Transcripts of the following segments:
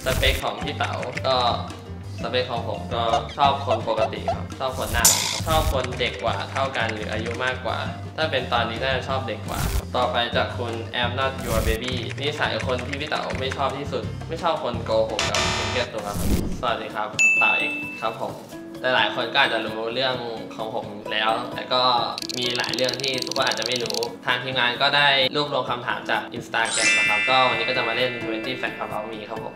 สเปคของพี่เต๋าก็สเปคของผมก็ชอบคนปกติครับชอบคนน่ารักชอบคนเด็กกว่าเท่ากันหรืออายุมากกว่าถ้าเป็นตอนนี้น่าจะชอบเด็กกว่าต่อไปจากคุณ am not your baby นิสัยคนที่พี่เต๋าไม่ชอบที่สุดไม่ชอบคนโกหกกับเห็นแก่ตัวครับสวัสดีครับเต๋าเอกครับผมหลายคนก็อาจจะรู้เรื่องของผมแล้วแต่ก็มีหลายเรื่องที่ทุกคนอาจจะไม่รู้ทางทีมงานก็ได้รวบรวมคำถามจาก Instagram นะครับก็วันนี้ก็จะมาเล่น20 Fact About Me ครับผม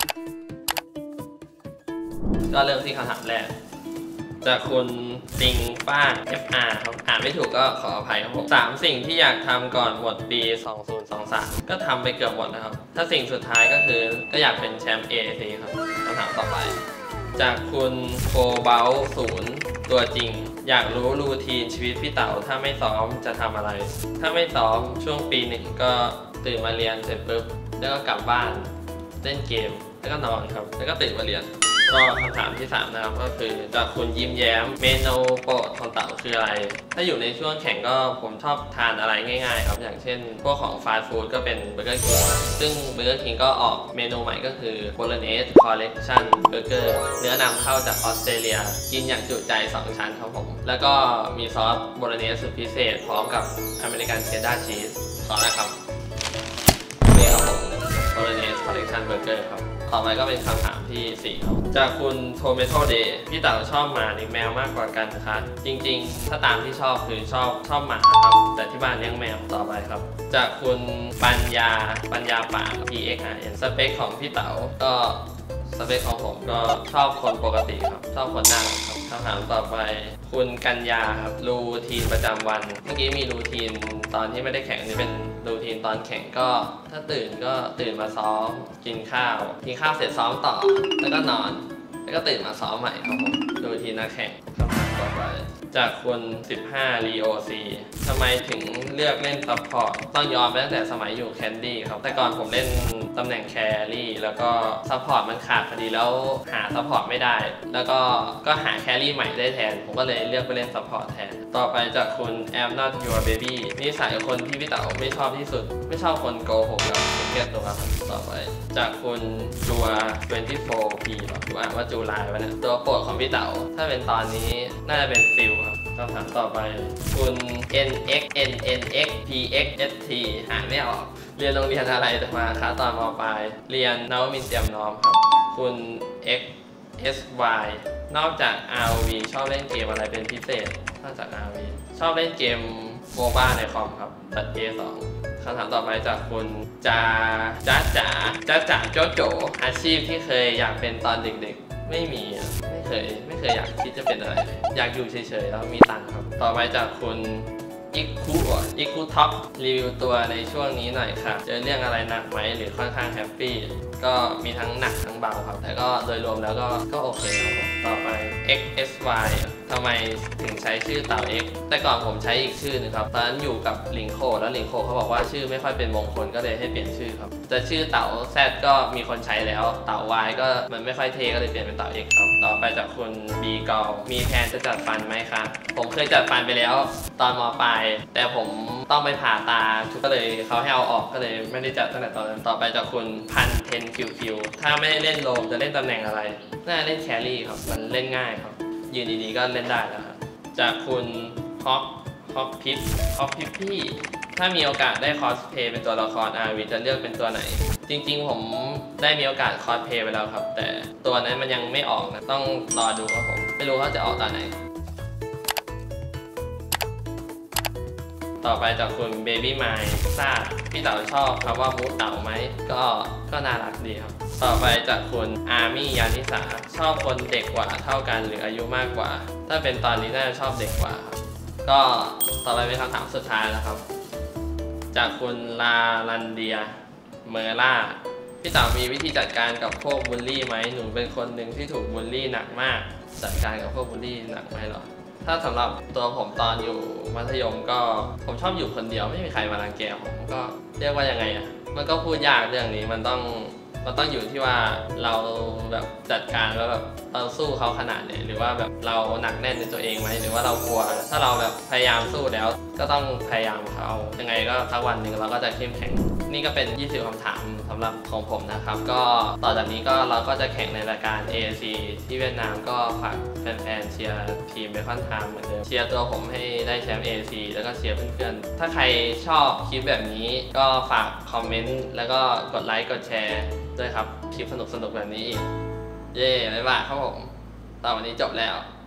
ก็เริ่มที่คำถามแรกจากคุณติงป้า FR ครับอ่านไม่ถูกก็ขออภัยครับผม3สิ่งที่อยากทำก่อนหมดปี 2023 ก็ทำไปเกือบหมดนะครับถ้าสิ่งสุดท้ายก็คือก็อยากเป็นแชมป์ AAC ครับคำถามต่อไปจากคุณโคเบล0ตัวจริงอยากรู้รูทีนชีวิตพี่เต๋าถ้าไม่ซ้อมจะทำอะไรถ้าไม่ซ้อมช่วงปี1ก็ตื่นมาเรียนเสร็จปุ๊บแล้วก็กลับบ้านเล่นเกมแล้วก็นอนครับแล้วก็ตื่นมาเรียนก็คำถามที่3นะครับก็คือจากคุณยิ้มแย้มเมนูโปรดของเต๋าคืออะไรถ้าอยู่ในช่วงแข่งก็ผมชอบทานอะไรง่ายๆครับอย่างเช่นพวกของฟาสต์ฟู้ดก็เป็นเบอร์เกอร์คิงซึ่งเบอร์เกอร์คิงก็ออกเมนูใหม่ก็คือโบโลเนสคอลเลกชันเบอร์เกอร์เนื้อนำเข้าจากออสเตรเลียกินอย่างจุใจ2ชั้นครับผมแล้วก็มีซอสโบโลเนสสุดพิเศษพร้อมกับอเมริกันเชดดาร์ชีสขอนะครับนี่ครับผมโบโลเนสคอลเลกชันเบอร์เกอร์ครับต่อไปก็เป็นคำถามที่4ครับจากคุณโทเมโตเดย์พี่เต๋าชอบหมาหรือแมวมากกว่ากันคะจริงๆถ้าตามที่ชอบคือชอบหมาครับแต่ที่บ้านเลี้ยงแมวต่อไปครับจากคุณปัญญาป่า PXIN สเปคของพี่เต๋าก็สเปคของผมก็ชอบคนปกติครับชอบคนน่ารักครับคำถามต่อไปคุณกัญญาครับรูทีนประจำวันเมื่อกี้มีรูทีนตอนที่ไม่ได้แข่งนี่เป็นรูทีนตอนแข่งก็ถ้าตื่นก็ตื่นมาซ้อมกินข้าวเสร็จซ้อมต่อแล้วก็นอนแล้วก็ตื่นมาซ้อมใหม่ครับผมรูทีนนักแข่งคำถามต่อไปจากคุณ15 LEOC ทำไมถึงเลือกเล่นซัพพอร์ตต้องย้อนไปตั้งแต่สมัยอยู่แคนดี้ครับแต่ก่อนผมเล่นตำแหน่งแครี่แล้วก็ซัพพอร์ตมันขาดพอดีแล้วหาซัพพอร์ตไม่ได้แล้วก็หาแครี่ใหม่ได้แทนผมก็เลยเลือกไปเล่นซัพพอร์ตแทนต่อไปจากคุณ am not your baby นิสัยคนที่พี่เต๋าไม่ชอบที่สุดไม่ชอบคนโกหกกับเก็บตัวครับต่อไปจากคุณจัว 24p หรออ่านว่าจูไลวะเนี่ยตัวโปรดของพี่เต๋าถ้าเป็นตอนนี้น่าจะเป็นฟิลครับคำถามต่อไปคุณ NXNNXPXST หาไม่ออกเรียนโรงเรียนอะไรมาคะตอนม.ปลายเรียนนวมินทร์เตรียมน้อมครับคุณ XSY นอกจาก ROV ชอบเล่นเกมอะไรเป็นพิเศษนอกจาก ROV ชอบเล่นเกมโมบ้าในคอมครับตัด A2 คำถามต่อไปจากคุณจ้าโจโจอาชีพที่เคยอยากเป็นตอนเด็กๆไม่มีไม่เคยอยากคิดจะเป็นอะไรอยากอยู่เฉยๆแล้วมีตังค์ครับต่อไปจากคุณอิคุท็อปรีวิวตัวในช่วงนี้หน่อยค่ะเจอเรื่องอะไรหนักไหมหรือค่อนข้างแฮปปี้ก็มีทั้งหนักทั้งเบาครับแต่ก็โดยรวมแล้วก็โอเคครับผมต่อไป XSY ทำไมถึงใช้ชื่อเต่า X แต่ก่อนผมใช้อีกชื่อนึงครับตอนนั้นอยู่กับลิงโคแล้วลิงโคเขาบอกว่าชื่อไม่ค่อยเป็นมงคลก็เลยให้เปลี่ยนชื่อครับแต่ชื่อเต่า Z ก็มีคนใช้แล้วเต่า Y ก็มันไม่ค่อยเท่ก็เลยเปลี่ยนเป็นเต่า X ครับต่อไปจากคุณ B กอลมีแผนจะจัดฟันไหมคะผมเคยจัดฟันไปแล้วตอนม.ปลายแต่ผมต้องไปผ่าตาก็เลยเขาให้เอาออกก็เลยไม่ได้จัดตั้งแต่ตอนนั้นต่อไปจากคุณ1000 QQ ถ้าไม่ได้เล่นโลมจะเล่นตำแหน่งอะไรน่าจะเล่นแครี่ครับมันเล่นง่ายครับยืนดีๆก็เล่นได้แล้วครับจากคุณฮอกพิปพี่ถ้ามีโอกาสได้คอสเพย์เป็นตัวละคร RV จะเลือกเป็นตัวไหนจริงๆผมได้มีโอกาสคอสเพย์ไปแล้วครับแต่ตัวนั้นมันยังไม่ออกนะต้องรอดูครับผมไม่รู้เขาจะออกตอนไหนต่อไปจากคุณ Baby My ทราบพี่เต๋าชอบคำว่ามูเต๋าไหมก็น่ารักดีครับต่อไปจากคุณอาร์มี่ยานิสาชอบคนเด็กกว่าเท่ากันหรืออายุมากกว่าถ้าเป็นตอนนี้น่าจะชอบเด็กกว่าครับก็ต่อไปเป็นคำถามสุดท้ายแล้วครับจากคุณลาลันเดียเมอร่าพี่เต๋ามีวิธีจัดการกับพวกบูลลี่ไหมหนูเป็นคนหนึ่งที่ถูกบูลลี่หนักมากจัดการกับพวกบูลลี่หนักไหมหรอถ้าสำหรับตัวผมตอนอยู่มัธยมก็ผมชอบอยู่คนเดียวไม่มีใครมารังแกผมก็เรียกว่ายังไงอ่ะมันก็พูดยากเรื่องนี้มันต้องอยู่ที่ว่าเราแบบจัดการแล้วแบบเราสู้เขาขนาดไหนหรือว่าแบบเราหนักแน่นในตัวเองไหมหรือว่าเรากลัวถ้าเราแบบพยายามสู้แล้วก็ต้องพยายามเขายังไงก็สักวันหนึ่งเราก็จะเข้มแข็งนี่ก็เป็น20คำถามสำหรับของผมนะครับก็ต่อจากนี้ก็เราก็จะแข่งในรายการ AAC ที่เวียดนามก็ฝากแฟนๆเชียร์ทีมเบคอนไทม์เหมือนเดิมเชียร์ตัวผมให้ได้แชมป์ AAC แล้วก็เชียร์เพื่อนๆถ้าใครชอบคลิปแบบนี้ก็ฝากคอมเมนต์แล้วก็กดไลค์กดแชร์ด้วยครับคลิปสนุกๆแบบนี้อีกเย้บ๊ายบายครับผมตอนวันนี้จบแล้ว